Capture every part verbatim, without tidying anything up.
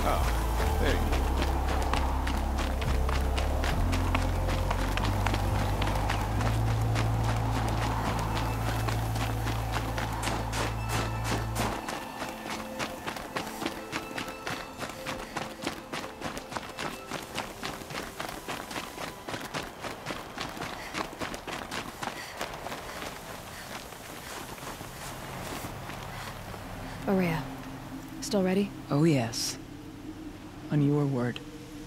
Oh, there you go. Ourea, still ready? Oh yes. On your word.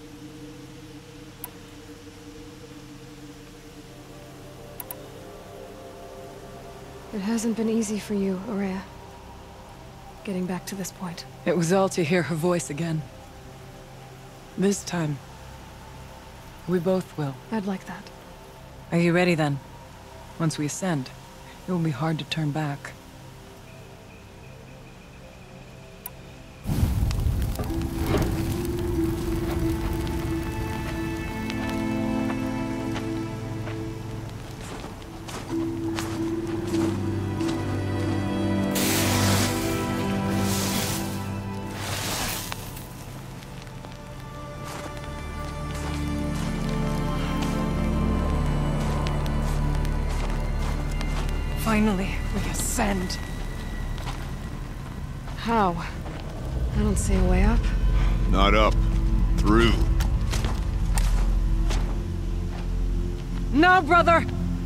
It hasn't been easy for you, Ourea. Getting back to this point. It was all to hear her voice again. This time, we both will. I'd like that. Are you ready then? Once we ascend, it will be hard to turn back. Finally, we ascend. How? I don't see a way up. Not up. Through. No, brother!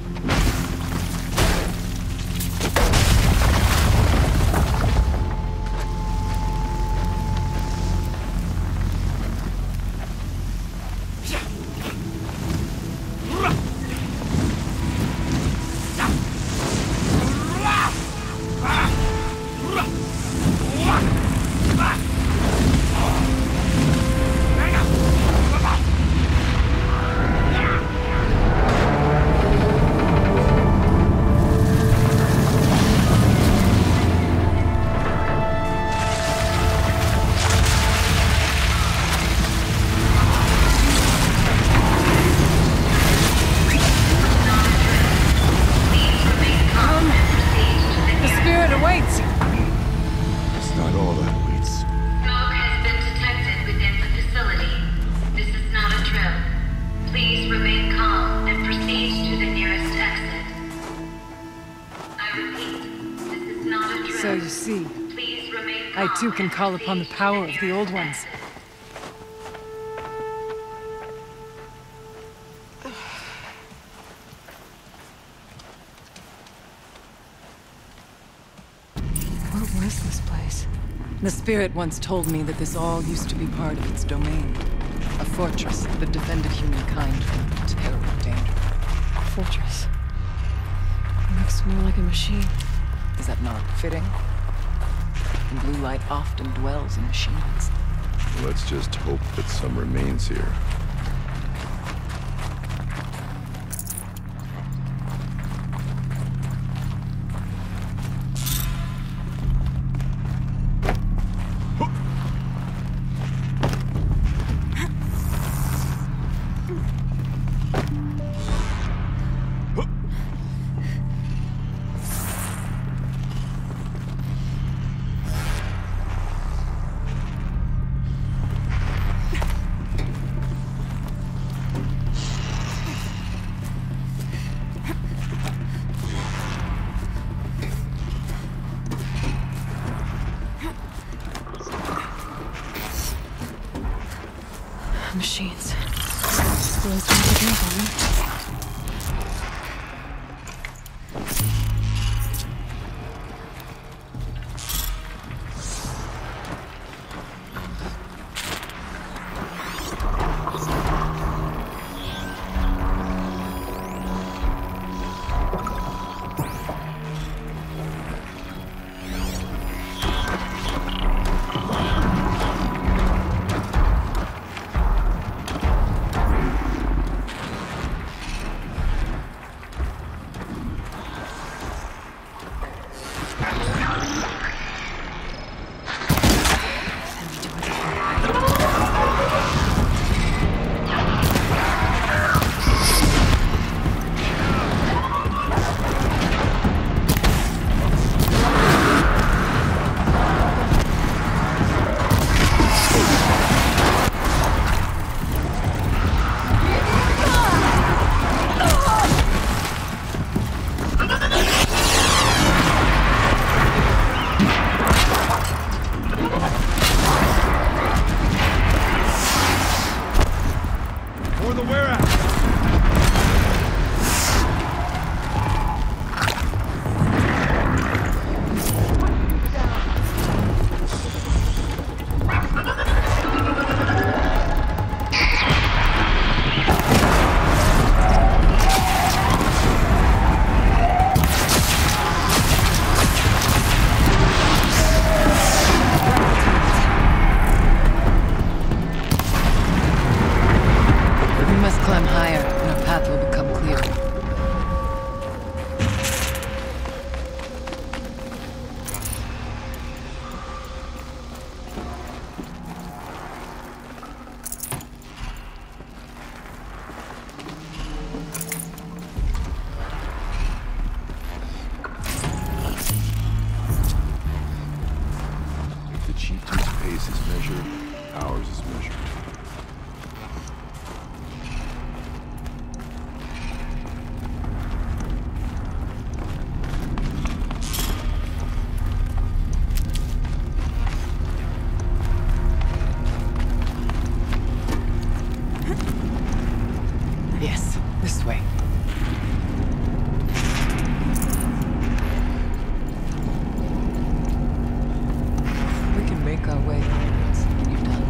So you see, I too can call upon the power of the Old Ones. What was this place? The Spirit once told me that this all used to be part of its domain. A fortress that defended humankind from terrible danger. Fortress. It looks more like a machine. Is that not fitting? And blue light often dwells in machines. Let's just hope that some remains here. Machines. Those ones are drink on them. chieftain's pace is measured, ours is measured. Yes, this way. We can make our way. Something you've done.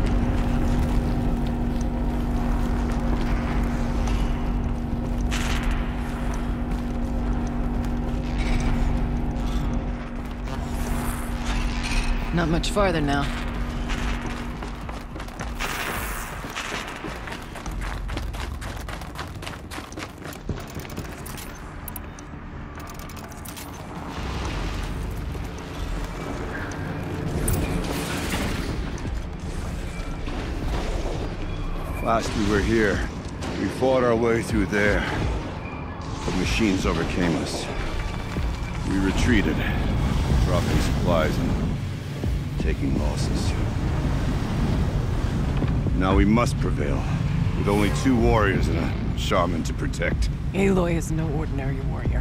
Not much farther now. Last we were here, we fought our way through there. The machines overcame us. We retreated, dropping supplies and taking losses. Now we must prevail, with only two warriors and a shaman to protect. Aloy is no ordinary warrior.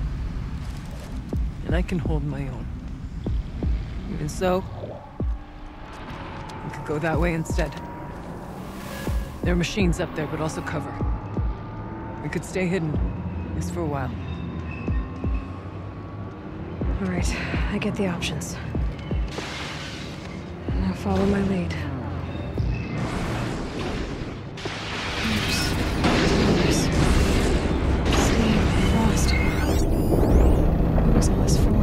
And I can hold my own. Even so, we could go that way instead. There are machines up there, but also cover. We could stay hidden, at least for a while. All right, I get the options. Now follow my lead. Steam, frost. What was all this for?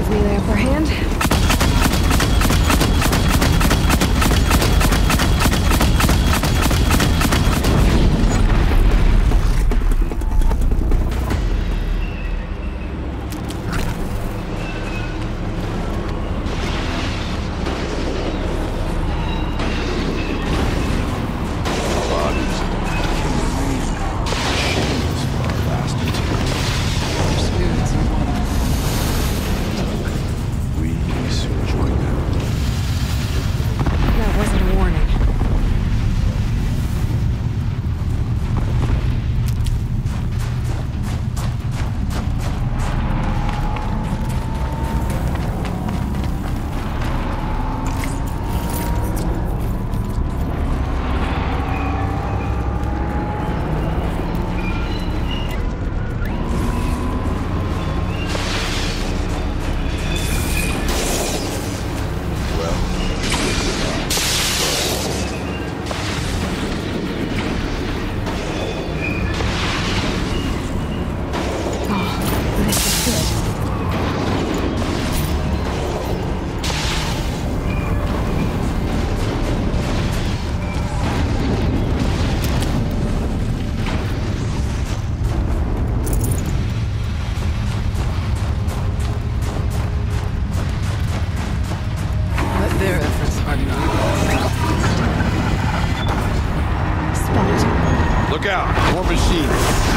give me the upper hand. Look out! More machines!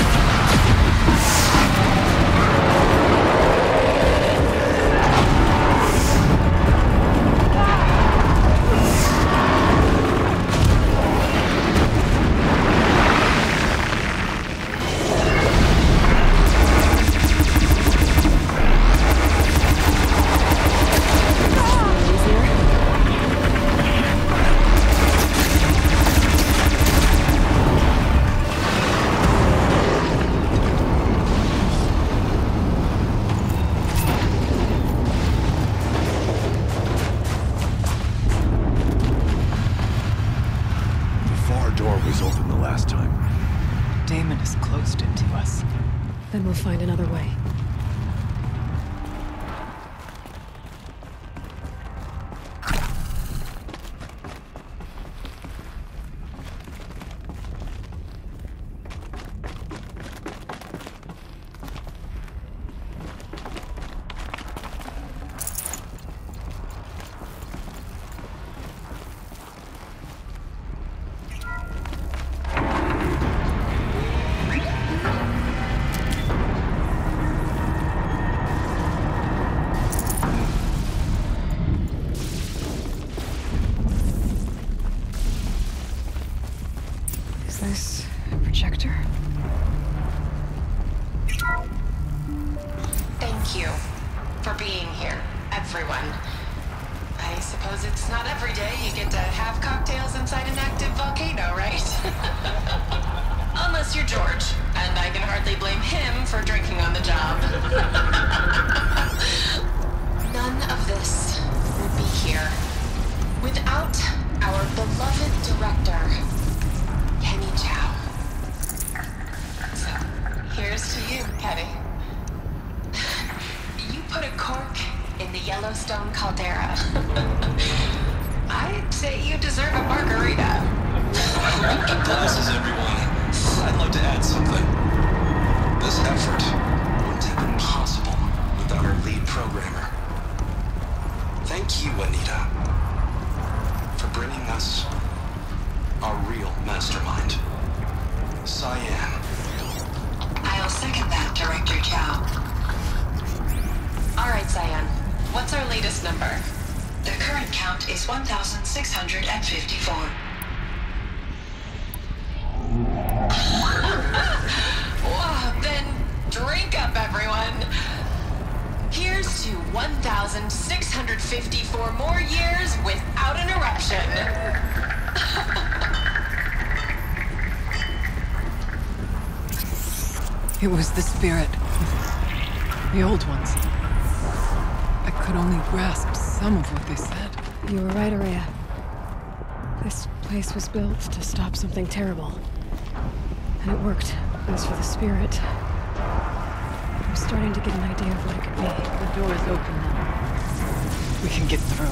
Damon has closed it to us. Then we'll find another way. Is this a projector? Thank you for being here, everyone. I suppose it's not every day you get to have cocktails inside an active volcano, right? Unless you're George, and I can hardly blame him for drinking on the job. None of this would be here without our beloved director, Kenny Chow. So, here's to you, Kenny. You put a cork in the Yellowstone caldera. I'd say you deserve a margarita. Empty glasses, everyone. I'd like to add something. This effort wouldn't have been possible without our lead programmer. Thank you, Anita, for bringing us our real mastermind, Cyan. I'll second that, Director Chow. All right, Cyan. What's our latest number? The current count is one thousand six hundred fifty-four. Wow, then drink up, everyone. Here's to one thousand six hundred fifty-four more years without an eruption. It was the spirit. The old ones. I could only grasp some of what they said. You were right, Ourea. This place was built to stop something terrible. And it worked. As for the spirit, I'm starting to get an idea of what it could be. The door is open now. We can get through.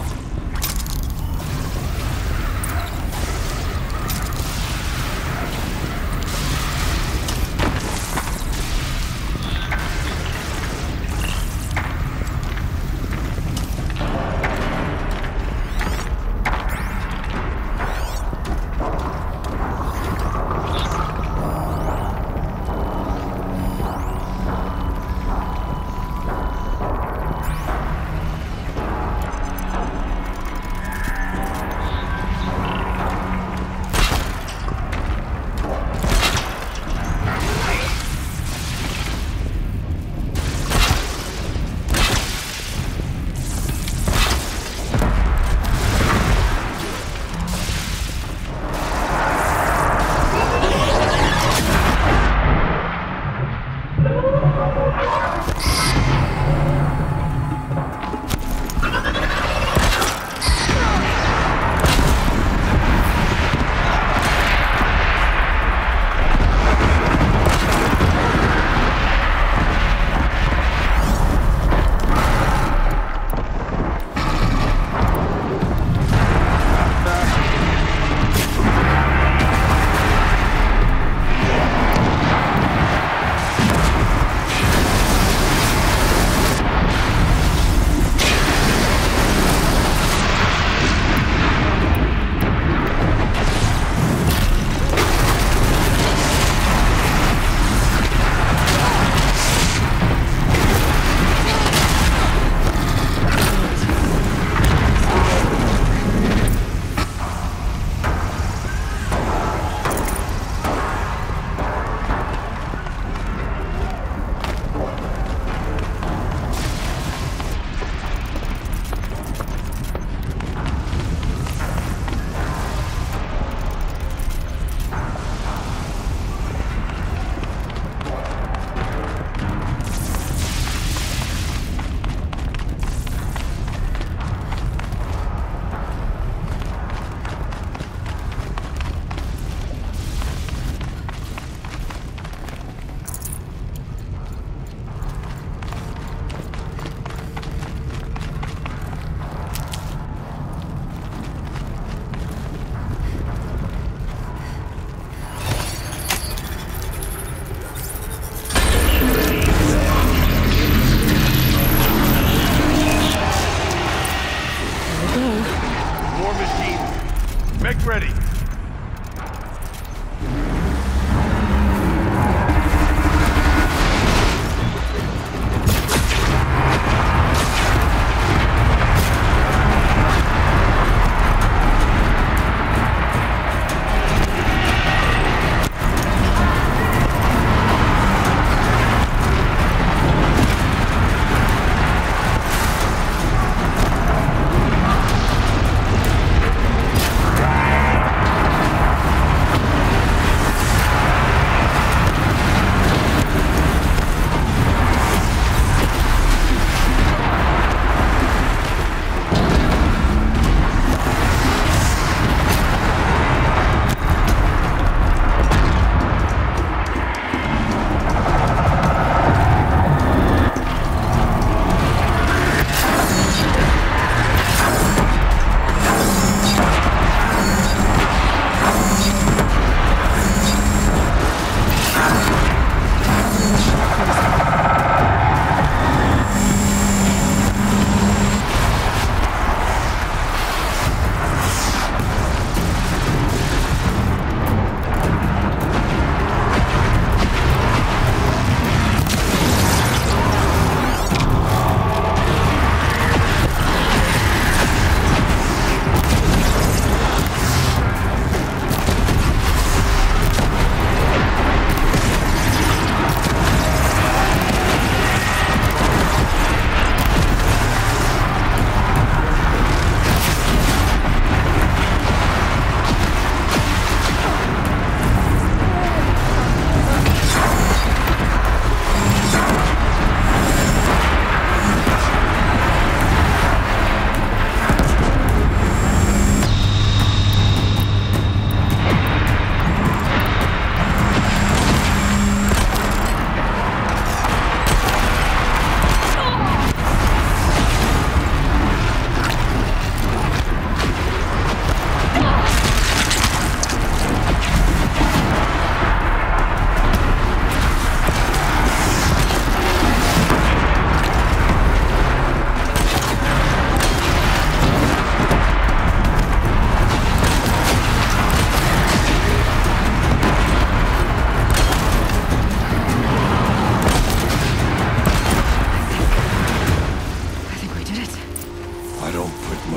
Mech ready.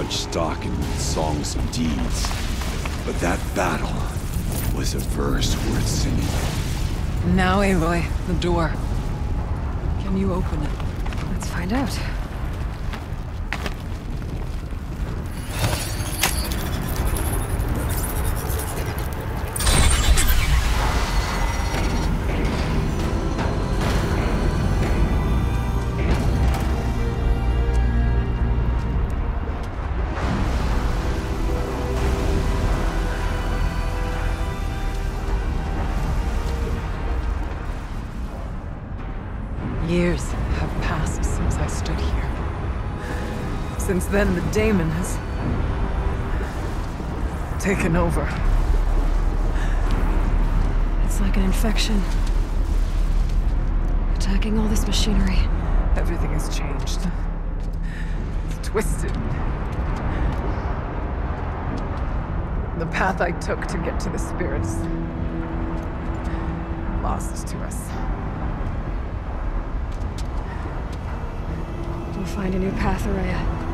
each stocking with songs of deeds. But that battle was a verse worth singing. Now, Aloy, the door. Can you open it? Let's find out. Years have passed since I stood here. Since then, the daemon has taken over. It's like an infection. Attacking all this machinery. Everything has changed. It's twisted. The path I took to get to the spirits, lost to us. We'll find a new path, Ourea.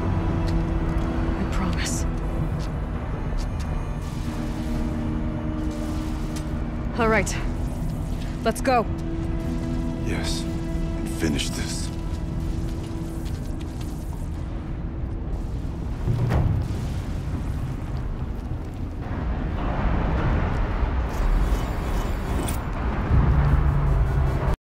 I promise. All right. Let's go. Yes, and finish this.